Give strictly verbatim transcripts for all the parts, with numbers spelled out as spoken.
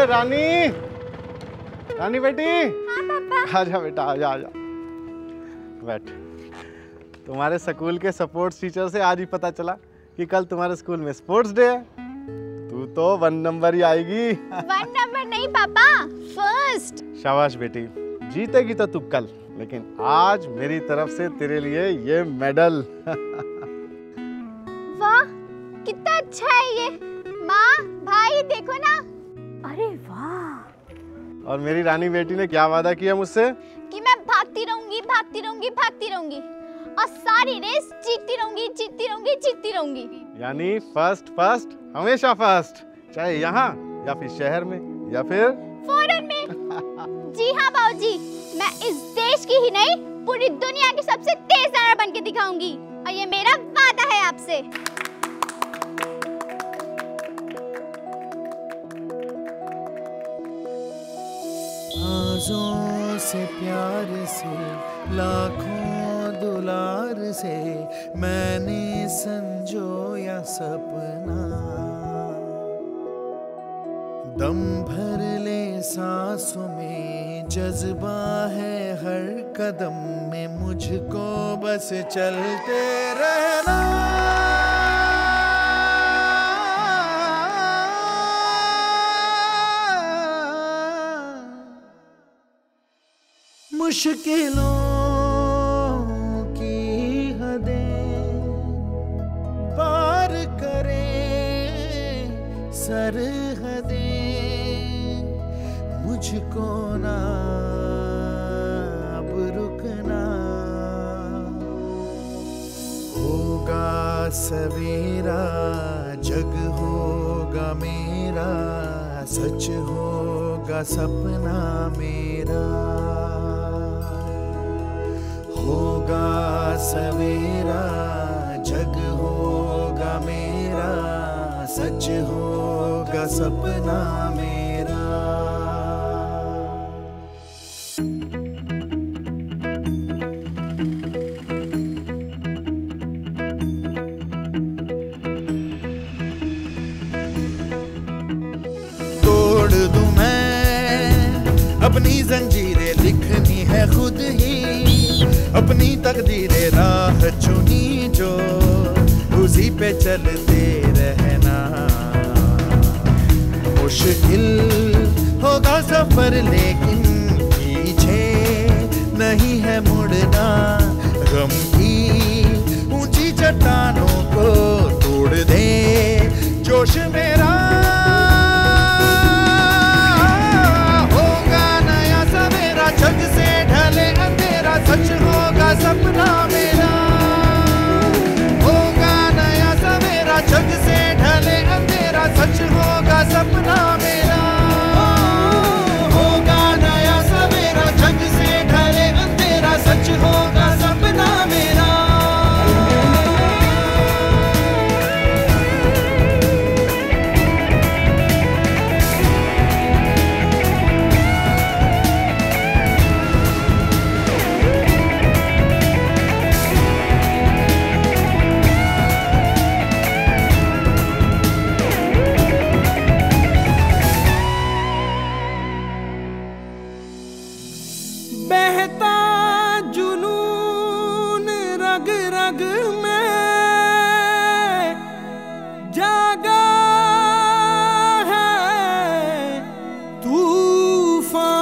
अरे रानी, रानी बेटी। हाँ पापा। आजा बेटा, आजा आजा बैठ। तुम्हारे स्कूल के स्पोर्ट्स टीचर से आज ही पता चला कि कल तुम्हारे स्कूल में स्पोर्ट्स डे है। तू तो वन नंबर ही आएगी। वन नंबर नहीं पापा, फर्स्ट। शाबाश बेटी, जीतेगी तो तू कल, लेकिन आज मेरी तरफ से तेरे लिए ये मेडल। वाह, कितना अच्छा है ये। माँ, भाई देखो ना। अरे वाह। और मेरी रानी बेटी ने क्या वादा किया मुझसे? कि मैं भागती रहूंगी, भागती रहूंगी, भागती रहूंगी और सारी रेस जीतती रहूंगी, जीतती रहूंगी, जीतती रहूंगी। यानी फर्स्ट फर्स्ट, हमेशा फर्स्ट, चाहे यहाँ या फिर शहर में या फिर फॉरेन में। जी हाँ बाबूजी, मैं इस देश की ही नहीं पूरी दुनिया की सबसे तेज रनर बन के दिखाऊंगी और ये मेरा वादा है आपसे। आज़ों से प्यार से लाखों दुलार से मैंने संजोया सपना, दम भर ले सांसों में जज्बा है हर कदम में, मुझको बस चलते रहना। मुश्किलों की हदें पार करें सरहदें, मुझको ना अब रुकना। होगा सवेरा, जग होगा मेरा, सच होगा सपना मेरा। होगा सवेरा, जग होगा मेरा, सच होगा सपना मेरा। तोड़ दूं मैं अपनी जंजीरें, लिखनी है खुद ही अपनी तकदीरें, राह चुनी जो उसी पे चलते रहना। मुश्किल होगा सफर लेकिन पीछे नहीं है मुड़ना, गम की ऊंची चट्टानों को तोड़ दे जोश मेरा। होगा नया सवेरा, जग से ढले अंधेरा, सच होगा सपना मेरा। होगा नया सवेरा, जग से ढले अंधेरा, सच होगा सपना मेरा। होगा नया सवेरा, जग से ढले अंधेरा, सच होगा सपना मेरा। बहता जुनून रग रग में जागा है तूफान।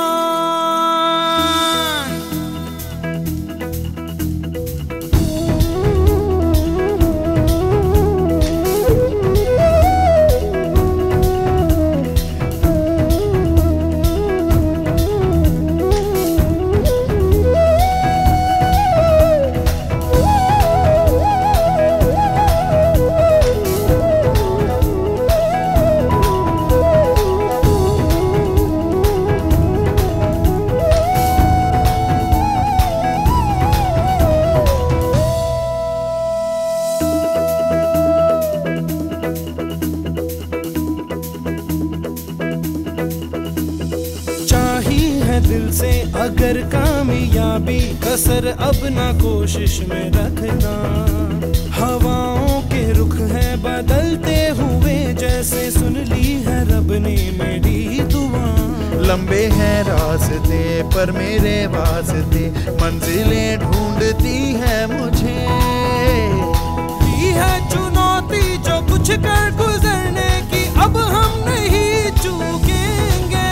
दिल से अगर कामयाबी, कसर अब ना कोशिश में रखना। हवाओं के रुख है बदलते हुए, जैसे सुन ली है रब ने मेरी दुआ। लंबे हैं रास्ते पर मेरे वास्ते मंजिलें ढूंढती है मुझे। दी है चुनौती जो कुछ कर गुजरने की, अब हम नहीं चूकेंगे।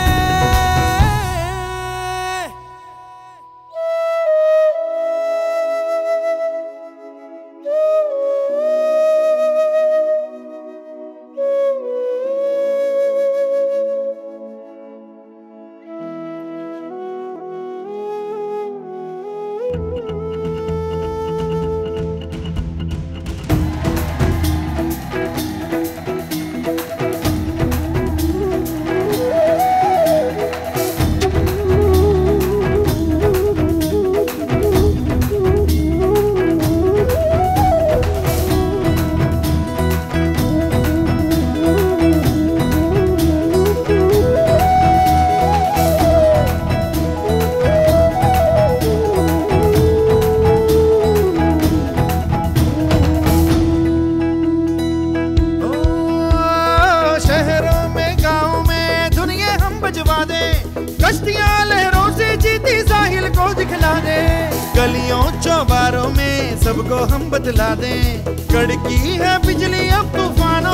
कश्तियां लहरों से जीती साहिल को दिखला दे, गलियों चौबारों में सबको हम बतला दें। कड़की है बिजली अब तूफानों